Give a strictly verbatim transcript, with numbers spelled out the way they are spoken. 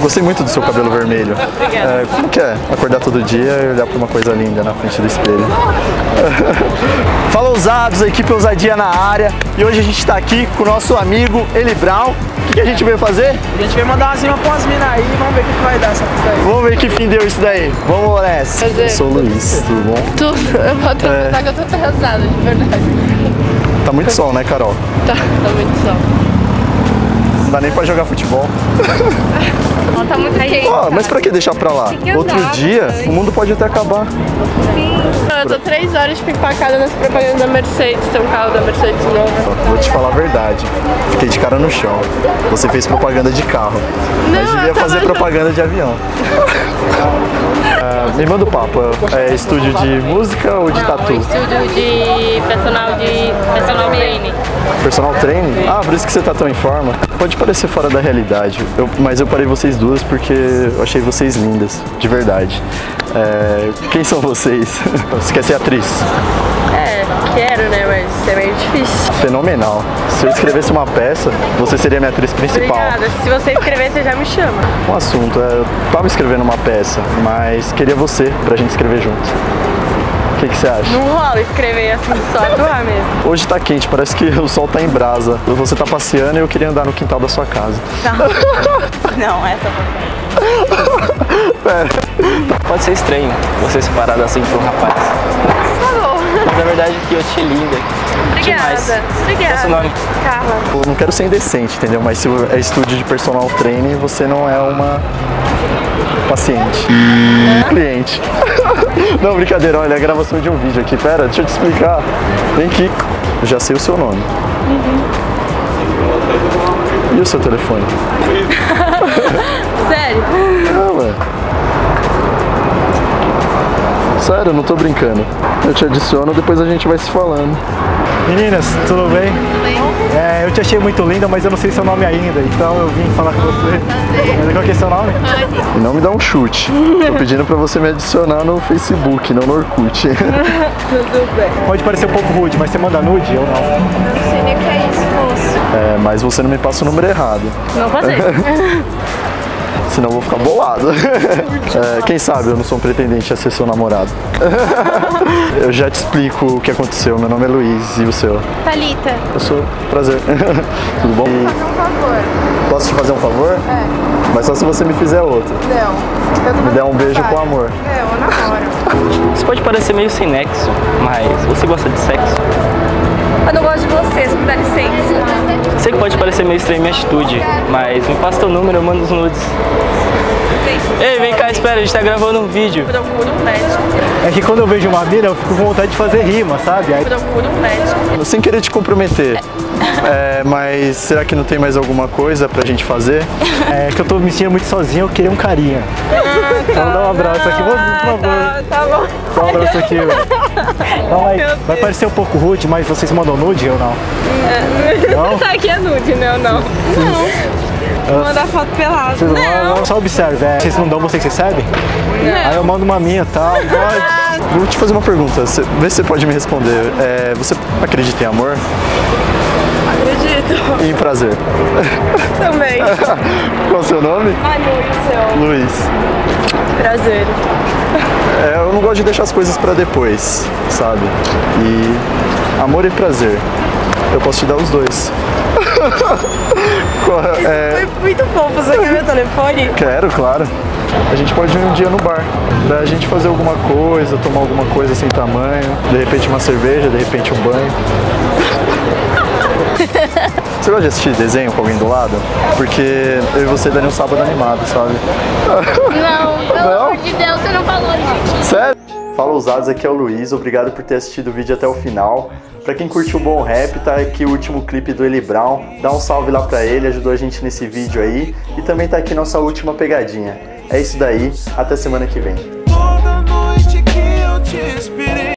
Gostei muito do seu cabelo vermelho. Obrigada. É, como que é acordar todo dia e olhar pra uma coisa linda na frente do espelho? Fala, ousados, a equipe Ousadia na área. E hoje a gente tá aqui com o nosso amigo Eli Brown. O que a gente veio fazer? A gente veio mandar uma rima pra umas minas aí, vamos ver o que vai dar essa puta aí. Vamos ver que fim deu isso daí. Vamos nessa. Eu sou o Luiz, tudo bom? Tudo. Eu vou aproveitar é. que eu tô arrasada, de verdade. Tá muito sol, né, Carol? Tá, tá muito sol. Não dá nem pra jogar futebol. Não, tá muito quente. Oh, mas pra que deixar pra lá? Outro dia, o mundo pode até acabar. Sim. Eu tô três horas empacada nas propagandas da Mercedes. Tem um carro da Mercedes novo. Vou te falar a verdade. Fiquei de cara no chão. Você fez propaganda de carro. Não, mas devia fazer propaganda de avião. uh, me manda o papo. É estúdio de música ou de tatu? Não, estúdio de personal de personal training. Personal training? Ah, por isso que você tá tão em forma. Pode parecer fora da realidade, eu, mas eu parei vocês duas porque eu achei vocês lindas, de verdade. É, quem são vocês? Você quer ser atriz? É, quero, né? Mas é meio difícil. Fenomenal. Se eu escrevesse uma peça, você seria minha atriz principal. Obrigada. Se você escrever, você já me chama. Um assunto, é, eu tava escrevendo uma peça, mas queria você pra gente escrever junto. O que, que você acha? Não rola escrever assim, só atuar mesmo. Hoje tá quente, parece que o sol tá em brasa. Você tá passeando e eu queria andar no quintal da sua casa. Tá. Não, essa Pera. Pode ser estranho você separado assim por um rapaz. Tá bom. Mas a verdade é que eu achei linda. Obrigada. Demais. Obrigada. Qual é seu nome? Carla. Eu não quero ser indecente, entendeu? Mas se é estúdio de personal training, você não é uma paciente. É. Cliente. Não, brincadeira, olha, é a gravação de um vídeo aqui. Pera, deixa eu te explicar. Vem aqui. Eu já sei o seu nome. Uhum. E o seu telefone? Sério? Não, ué. Sério, eu não tô brincando. Eu te adiciono, depois a gente vai se falando. Meninas, tudo bem? Tudo bem. É, eu te achei muito linda, mas eu não sei seu nome ainda, então eu vim falar com você. Prazer. Qual que é seu nome? E não me dá um chute. Tô pedindo pra você me adicionar no Facebook, não no Orkut. Tudo bem. Pode parecer um pouco rude, mas você manda nude ou não? Não sei nem o que é isso, moço. É, mas você não me passa o número errado. Não fazer. Senão eu vou ficar bolado. É, quem sabe eu não sou um pretendente a ser seu namorado. Eu já te explico o que aconteceu. Meu nome é Luiz e o seu? Thalita. Eu sou. Prazer. Tudo bom? Fazer um favor. Posso te fazer um favor? É. Mas só se você me fizer outro. Não. Me der um beijo com amor. É, eu namoro. Você pode parecer meio sem nexo, mas você gosta de sexo? Eu não gosto de você, se me dá licença. Sei que pode parecer meio estranho minha atitude, mas me passa teu número, eu mando os nudes. Ei, vem cá, espera, a gente tá gravando um vídeo. Procura um médico. É que quando eu vejo uma mina, eu fico com vontade de fazer rima, sabe? Aí... Procura um médico. Sem querer te comprometer, é, mas será que não tem mais alguma coisa pra gente fazer? É que eu tô me sentindo muito sozinho, eu queria um carinho. Ah, tá. Então dá um abraço aqui, por favor. Tá, tá bom. Dá um abraço aqui, velho. Então, vai, vai parecer um pouco rude, mas vocês mandam nude ou não? Não? Tá aqui é nude, não, não. Não. Manda foto pelada. Vocês não, não, só observe, é, vocês não dão, vocês recebem? Não. Aí eu mando uma minha e tal. Vou te fazer uma pergunta, vê se você pode me responder. É, você acredita em amor? Acredito. E em prazer? Também. Qual é o seu nome? Ai, Luiz, seu. Luiz. Prazer. É, eu não gosto de deixar as coisas pra depois, sabe? E amor e prazer, eu posso te dar os dois. É... Foi muito bom. Você quer meu telefone? Quero, claro. A gente pode ir um dia no bar, pra gente fazer alguma coisa, tomar alguma coisa sem tamanho, de repente uma cerveja, de repente um banho. Você gosta de assistir desenho com alguém do lado? Porque eu e você daria um sábado animado, sabe? Não, pelo Não? amor de Deus, você não falou isso. Sério? Fala, ousados, aqui é o Luiz, obrigado por ter assistido o vídeo até o final. Pra quem curtiu o bom rap, tá aqui o último clipe do Eli Brown. Dá um salve lá pra ele, ajudou a gente nesse vídeo aí. E também tá aqui nossa última pegadinha. É isso daí, até semana que vem. Toda noite que eu te espero.